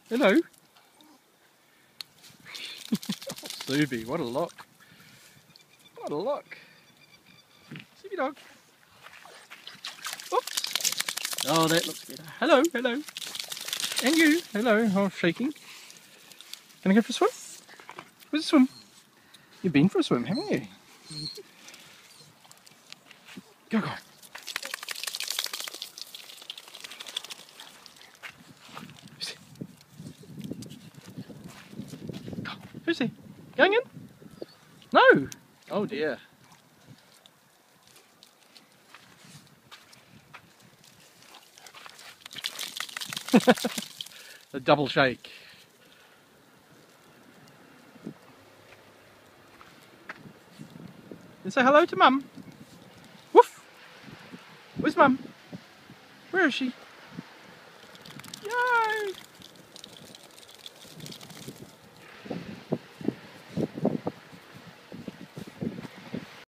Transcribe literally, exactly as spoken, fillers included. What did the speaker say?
Hello. Oh, Subi, what a look. What a look. Subi dog. Oops. Oh, that looks better. Hello, hello. And you. Hello. Oh, shaking. Gonna go for a swim? Where's a swim? You've been for a swim, haven't you? Go, go. Who's he? Going in? No! Oh dear. A double shake. And say hello to Mum. Woof! Where's Mum? Where is she? Yay!